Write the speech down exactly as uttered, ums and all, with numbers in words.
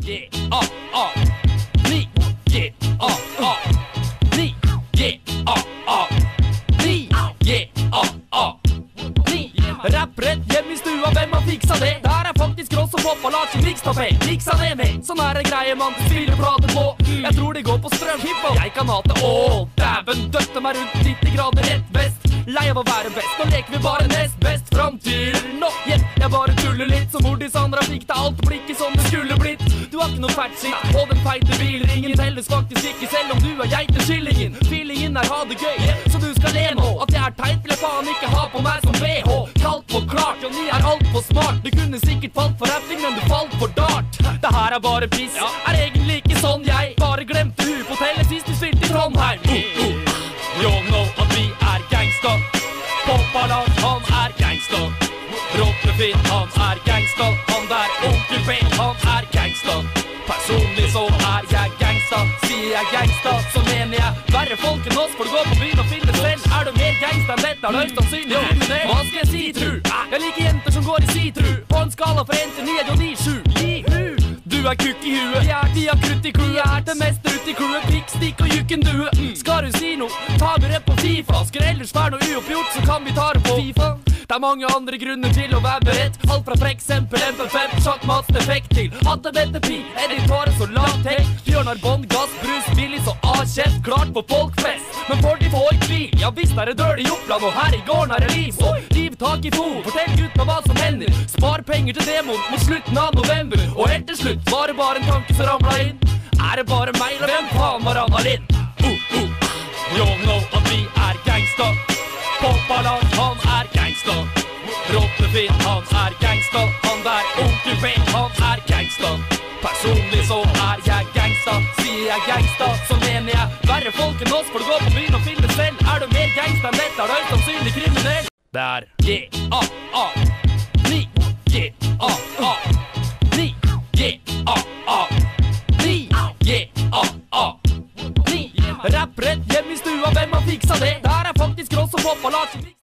yeah, ah, ah. Ni, yeah, ah, ah. Ni, yeah, ah, ah. Ni, yeah, ah, ah. Ni, rapprett hjemme i stua, hvem har fiksa det? Der er faktisk Ross og Poppa lag til rikstapet. Miksa det med, sånn er en greie man spiller plater på. Jeg tror det går på strøm, jeg kan hate. Åh, dæven, døtte meg rundt nitti grader rett vest. Lei av å være best, nå leker vi bare nest best fram til nå. Yeah, jeg bare tuller litt, som hvor de Sandra fikk deg alt på blikket som det skulle blitt. Du har ikke noe ferdsik, og den feite bilringen telles faktisk ikke, selv om du er geiteskillingen. Feelingen er ha det gøy, så du skal le nå. At jeg er teit vil jeg faen ikke ha på meg som B H. Kaldt og klart, Johnny er alt for smart. Du kunne sikkert falt for rapping, men du falt for dart. Det her er bare piss, er egentlig ikke sånn jeg bare glemte hu på hotellet sist du spilte i Trondheim. uh, uh. You know at vi er gangsta. Poppalag, han er gangsta. Rottefinn, han er gangsta. Han der onkel B, han er gangsta. Personlig så er jeg gangsta. Sier jeg gangsta, så mener jeg verre folk enn oss, for du går på byen og finner selv. Er du mer gangsta enn dette, er det høyst sannsynlig det. Hva skal jeg si, tru? Jeg liker jenter som går i sitru. På en skala fra en til ni er jo ni sju. Jihu! Du er kukk i huet, jeg er de har krutt i crewet. Jeg er det meste ut i crewet, pikk, stikk og jukken due. Skal du si noe, tar vi rett på FIFA. Skal ellers være noe uoppgjort, så kan vi ta det på FIFA. Det er mange andre grunner til å være beredt. Alt fra for eksempel M P fem, sjakkmats defekt til Hatte Bette Pi, editore så lavt tek. Bjørnar Bond, gass, brus, billig så A-kjeft. Klart på folkfest, men for de får ikke bil. Ja visst er det døl i Oppland, og her i gården er det liv. Så liv tak i fo, fortell gutta hva som hender. Spar penger til demon mot slutten av november. Og helt til slutt var det bare en tanke som ramlet inn. Er det bare meg, eller hvem faen var Anna Lind? Uh, uh. You know at vi er gangsta. Poppalag, han er gangsta. Rottefinn, han er gangsta. Han der onkel B, han er gangsta. Personlig så er jeg gangsta. Sier jeg gangsta, så mener jeg verre folk enn oss, for du går på byen og finner selv. Er du mer gangsta enn dette, er du høyst sannsynlig kriminell. Der, yeah, ah, ah.